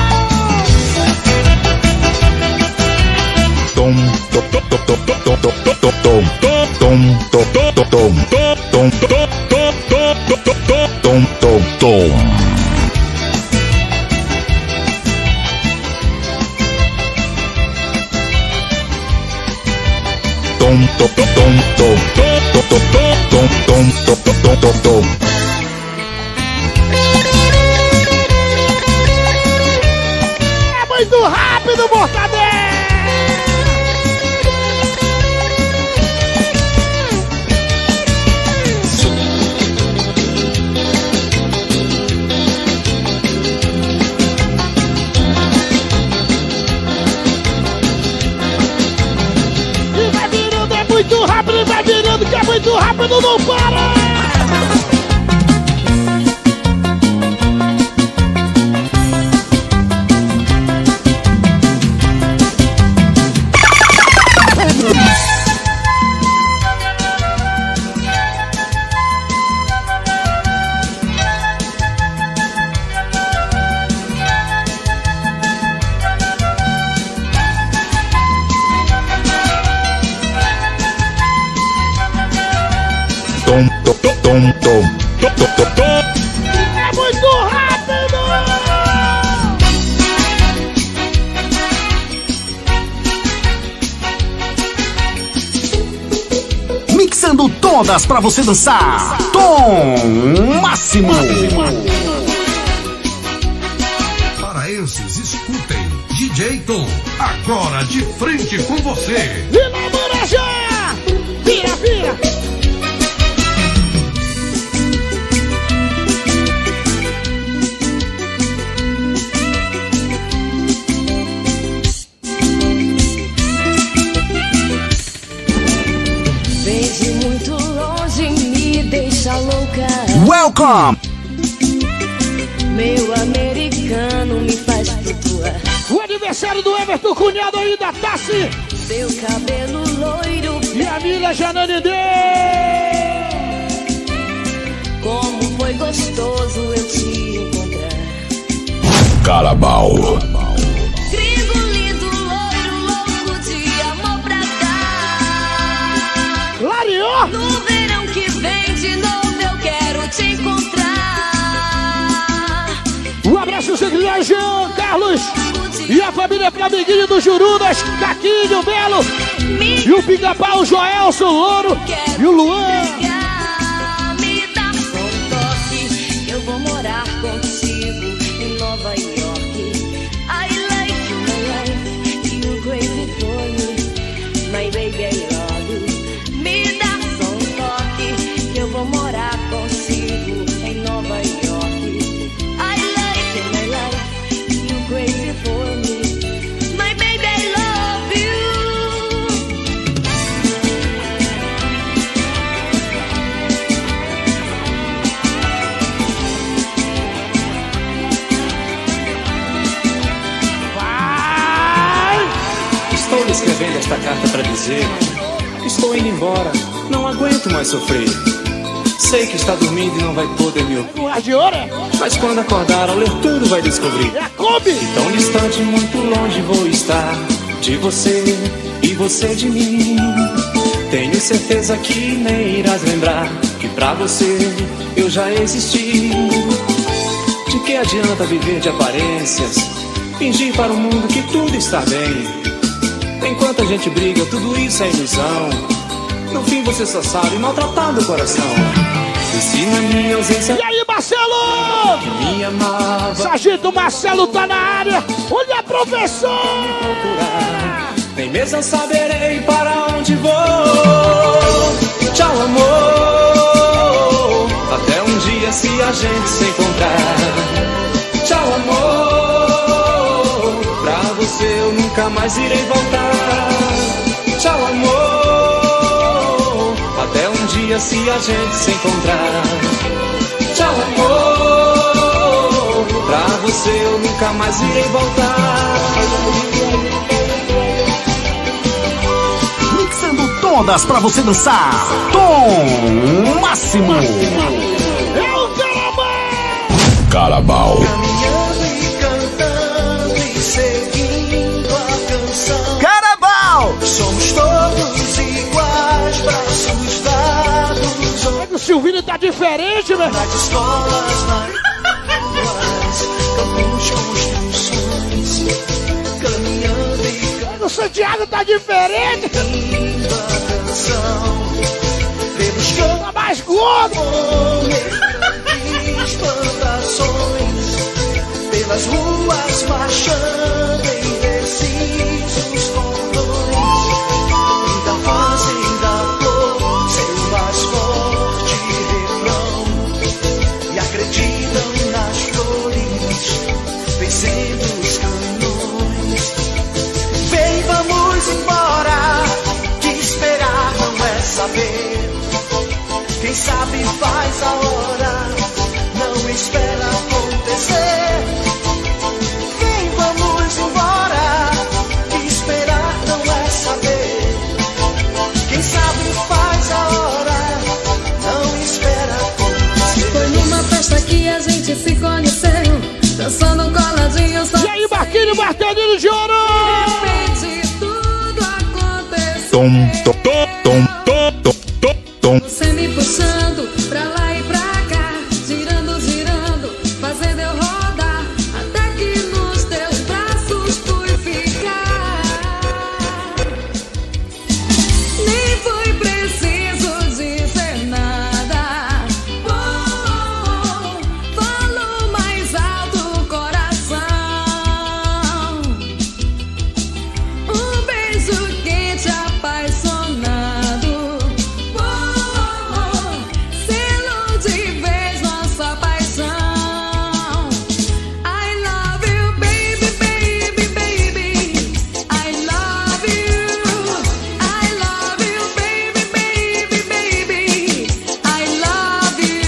Tom, tom, tom, tom, tom, tom, tom, tom, tom, tom, tom, tom, tom. Tom, tom, tom, tom, tom, tom, tom. É muito rápido, Mortadela. Muito rápido, vai virando, que é muito rápido, não para! Tom, tom, tom, tom, tom, tom, tom, tom. É muito rápido! Mixando todas pra você dançar. Tom Máximo. Paraenses, escutem. DJ Tom, agora de frente com você. E na Marajá! Vira, vira! Welcome! Meu americano me faz flutuar. O aniversário do Everton Cunhado aí da Tassi. Seu cabelo loiro. E a Mila Jananidê. Como foi gostoso eu te encontrar. Carabao. Gringo lindo, loiro, louco de amor pra dar. Larió! No verão que vem de novo eu quero te encontrar. Um abraço, Zé Jean Carlos e a família Flamiguinho do Jurunas, Caquinho, Belo e o Pica-Pau, Joelson, Louro e o Luan. Me dá só um toque, eu vou morar contigo em Nova York. I like you, my life, you crazy for me, my baby, I love you. Me dá só um toque, eu vou morar contigo em Nova York. I like you, my life, you crazy for me, my baby, I love you. Estou lhe escrevendo esta carta para dizer: estou indo embora, não aguento mais sofrer. Sei que está dormindo e não vai poder me ouvir. Mas quando acordar, ao ler tudo vai descobrir. Que tão distante, muito longe vou estar de você e você de mim. Tenho certeza que nem irás lembrar que pra você eu já existi. De que adianta viver de aparências, fingir para o mundo que tudo está bem? Enquanto a gente briga, tudo isso é ilusão. No fim você só sabe maltratar meu coração. E se na minha ausência... E aí, Marcelo? Que me amava. Sargento Marcelo tá na área. Olha, professor! Nem mesmo saberei para onde vou. Tchau, amor, até um dia se a gente se encontrar. Tchau, amor, pra você eu nunca mais irei voltar. Tchau, amor, até um dia se a gente se encontrar. Tchau, amor, pra você eu nunca mais irei voltar. Mixando todas pra você dançar. Tom Máximo. É o Carabao. Caminhando e cantando e seguindo a canção. Carabao. Somos todos iguais, braços dados. O Silvinho tá diferente, velho. Nas escolas, nas ruas, campos, construções. Caminhando e cantando. O Santiago tá diferente. Seguindo a canção. Pelos campos tá mais gordo. Plantações, pelas ruas marchando indecisos cordões, e da fazenda flor seu mais forte refrão, e acreditam nas flores vencendo os canões. Vem, vamos embora, que esperar não é saber, quem sabe faz a hora, não espera acontecer. Vem, vamos embora, que esperar não é saber, quem sabe faz a hora, não espera acontecer. Foi numa festa que a gente se conheceu, dançando coladinho só. E aí, Marquinhos, martelinho de ouro. De repente tudo aconteceu. Tom, tom, tom, tom, tom, tom, tom. Você me puxando pra lá e pra cá, girando, girando, fazendo eu rodar, até que nos teus braços fui ficar. Nem foi preciso dizer nada. Oh, falou mais alto o coração. Um beijo quente, apaixonado. Selo de vez nossa paixão. I love you, baby, baby, baby. I love you. I love you, baby, baby, baby. I love you.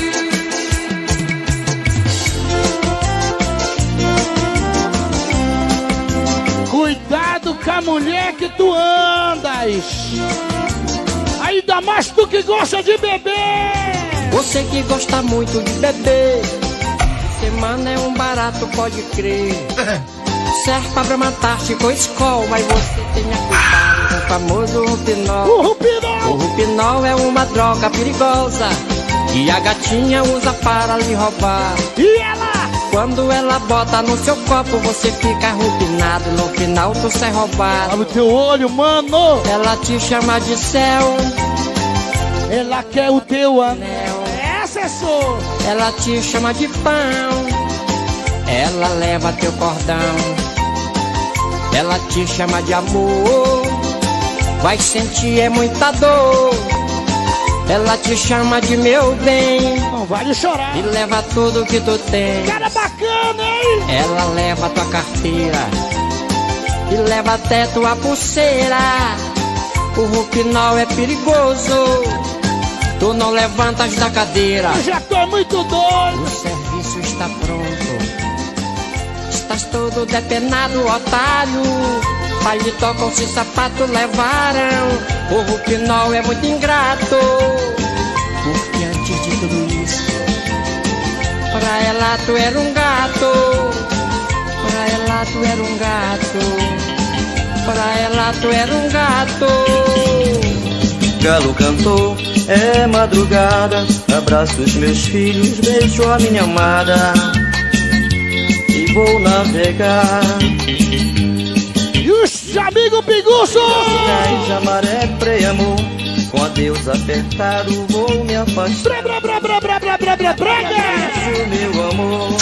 Cuidado com a mulher que tu andas. Ainda mais tu que gosta de beber. Você que gosta muito de beber, semana é um barato, pode crer. Serve pra Brahma com Skol, mas você tenha cuidado com o famoso Rupinol. O Rupinol! O Rupinol é uma droga perigosa que a gatinha usa para lhe roubar. E ela? Quando ela bota no seu copo, você fica rupinado. No final tu sai roubado. Olha o teu olho, mano. Ela te chama de céu, ela quer o teu anel. Essa é só. Ela te chama de pão, ela leva teu cordão. Ela te chama de amor, vai sentir é muita dor. Ela te chama de meu bem, não vale chorar, e leva tudo que tu tem. Cara bacana, hein? Ela leva tua carteira e leva até tua pulseira. O Rupinol é perigoso, tu não levantas da cadeira. Eu já tô muito doido. O serviço está pronto, estás todo depenado, otário. Paletó com esse sapato levaram. O Rupinol é muito ingrato, porque antes de tudo isso, pra ela tu era um gato. Pra ela tu era um gato. Pra ela tu era um gato. Galo cantou, é madrugada, abraço os meus filhos, beijo a minha amada e vou navegar. E os amigos pinguços! Cais a maré, pré-amor, com adeus apertado vou me afastar. Meu amor.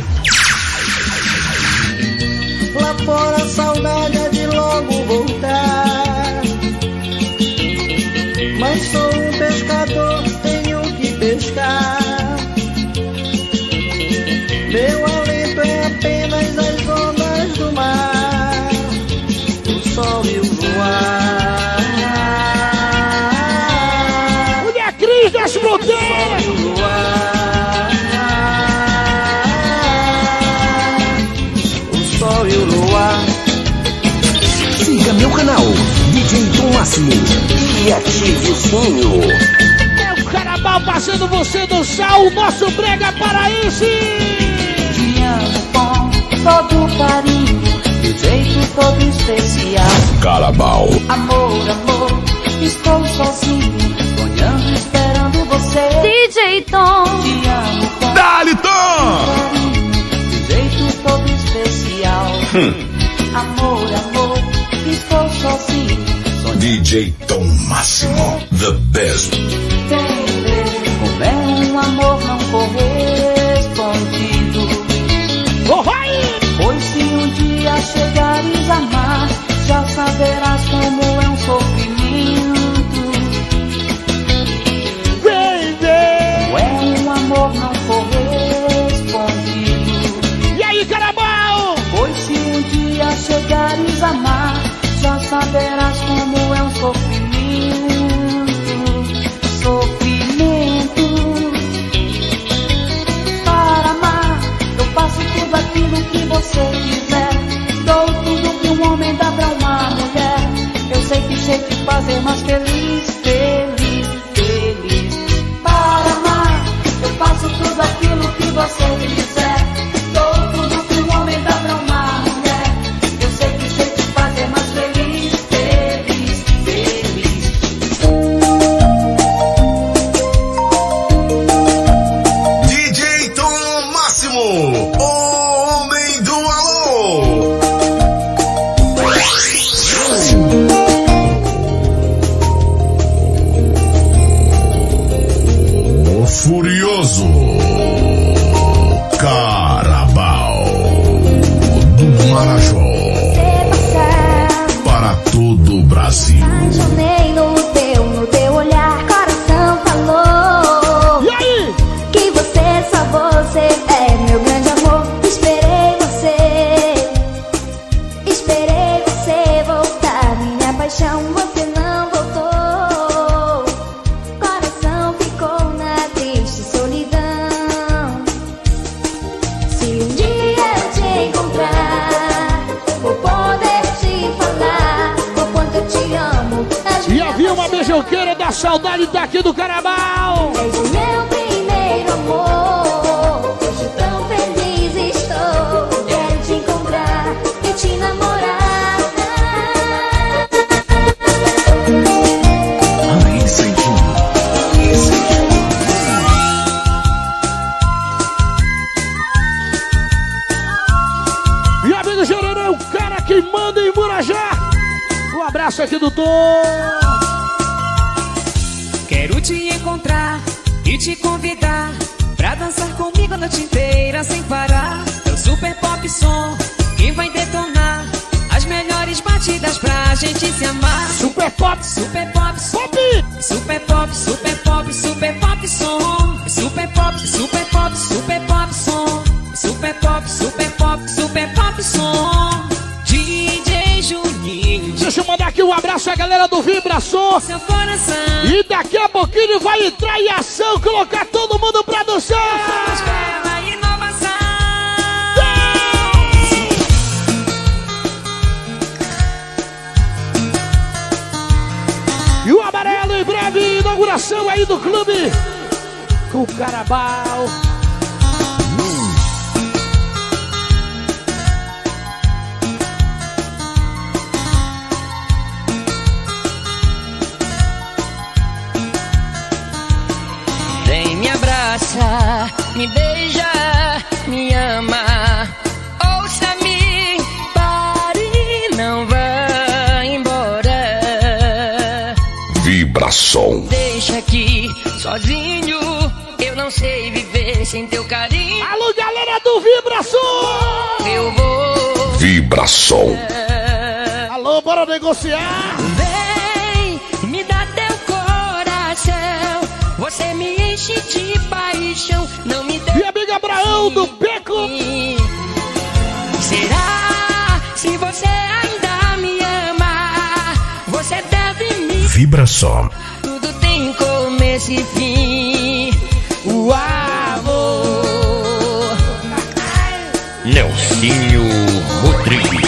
Lá fora a saudade é de logo voltar, mas sou um peixe pescador, tenho que pescar. Meu alento é apenas as ondas do mar, o sol e o luar. Mulher Cris das Fronteiras! O sol e o luar. Siga meu canal, DJ Tom Máximo, e ative o sininho. É o Carabao fazendo você dançar o nosso brega paraense. Te amo com todo carinho, de jeito todo especial. Carabao. Amor, amor, estou sozinho, sonhando, esperando você. DJ Tom. Te amo com Dali, Tom! carinho, de jeito todo especial. Amor, amor, estou sozinho. DJ Tom Máximo, the best. Como é um amor não correspondido. Pois se um dia chegares a amar, já saberás como é um sofrimento. Baby. É um amor não correspondido. E aí, Carabao? Pois se um dia chegares a amar, já saberás como é um sofrimento. Sofrimento. Para amar, eu faço tudo aquilo que você quiser. Dou tudo que um homem dá pra uma mulher. Eu sei que sei te fazer mais feliz, feliz, feliz. Para amar, eu faço tudo aquilo que você quiser. Dou tudo que um homem dá pra uma mulher. Eu sei que sei te fazer mais feliz, feliz, feliz. DJ Tom Máximo, o homem do alô. O Furioso. Carabao. Do Marajó. Para todo o Brasil. Apaixonei no teu olhar, coração falou. E aí? Que você, só você é meu grande amor. Esperei você voltar. Minha paixão, você não voltou. Coração ficou na triste solidão. Se um dia eu te encontrar, vou poder te falar o quanto eu te amo. E havia uma beijoqueira da saudade daqui do Carabao. És o meu primeiro amor. Hoje tão feliz estou. Quero te encontrar e te namorar. Ai, Santinho. E amigo Gerarão, o cara que manda em Murajá. Um abraço aqui do Tom. Quero te encontrar e te convidar pra dançar comigo a noite inteira sem parar. É o super pop som que vai detonar as melhores batidas pra gente se amar. Super pop, super pop, pop, super pop, super pop, super pop som. Super pop, super pop, super pop som. Super pop, super pop, super pop som. DJ Juninho. Deixa eu mandar aqui um abraço à galera do Vibração. Seu coração. E daqui a pouquinho vai entrar em ação, colocar todo mundo pra dançar. E o amarelo em breve, inauguração aí do clube com o Carabao. Vem, me abraça, me beija, me ama. Ouça-me, pare, não vá embora. Vibração. Deixa aqui, sozinho, eu não sei viver sem teu carinho. Alô, galera do Vibração! Eu vou. Vibração. Alô, bora negociar! Vem, me dá teu coração. Você me enche de paixão, não me dê. E amiga Abraão do Beco. Será? Se você ainda me ama, você deve me. Vibra só. Tudo tem começo e fim. O amor. Nelsinho Rodrigues.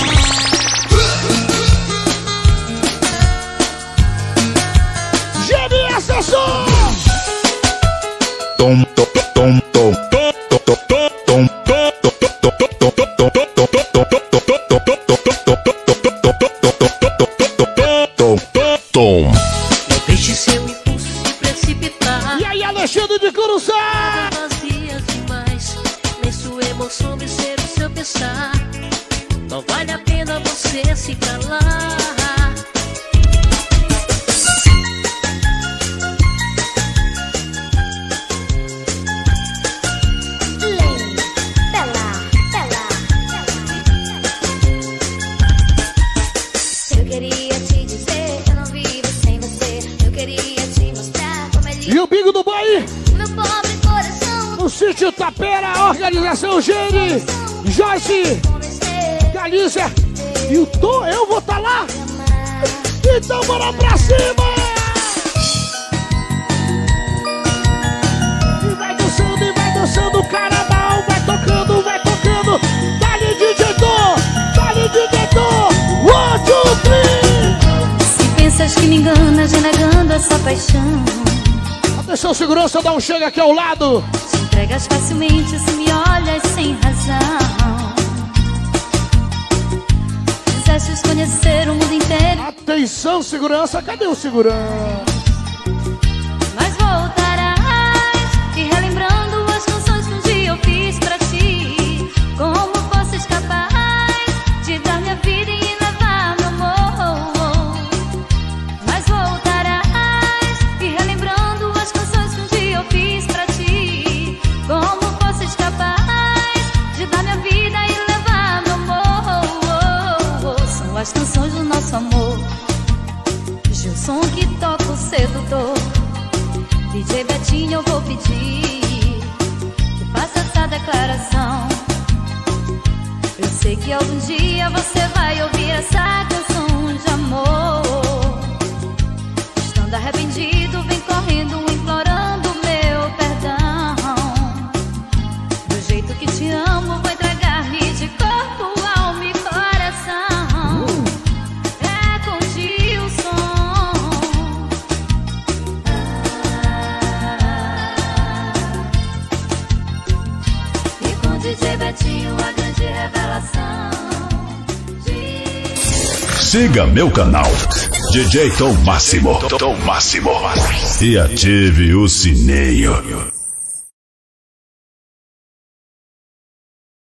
GBS Som. Tom, tom, tom, tom, tom, tom, tom, tom, tom. Não deixe seu impulso se precipitar. E aí, Alexandre de Curuçá? Vazias demais, nem sua emoção me ser o seu pensar. Não vale a pena você se calar. E o Bingo do Boi, Meu pobre coração, no sítio Tapera, organização Gene, Joyce, Galícia e o Tom, eu vou estar lá. Então bora pra cima! E vai dançando o carnaval, vai tocando, vai tocando. Dá-lhe DJ Tom, dá-lhe DJ Tom, 1, 2, 3. se pensas que me enganas, renegando essa paixão, Atenção, segurança, dá um chega aqui ao lado. te entregas facilmente se me olhas sem razão. Quisestes conhecer o mundo inteiro, Atenção, segurança, cadê o segurança? mas voltarás e relembrando as canções que um dia eu fiz pra ti. Como fosses capaz de dar minha vida e levar meu amor. Mas voltarás e relembrando as canções que um dia eu fiz pra ti. Como fosses capaz de dar minha vida e levar meu amor. São as canções do nosso amor. Gilson que toca o sedutor. DJ Betinho, eu vou pedir que faça essa declaração. Eu sei que algum dia você vai ouvir essa canção de amor. Estando arrependido, vem correndo, implorando meu perdão. Do jeito que te amo, vou entregar-me de corpo, alma e coração. É com Gilson. E com DJ Betinho, a grande revelação. Siga meu canal, DJ Tom Máximo. Tom Máximo. E ative o sininho.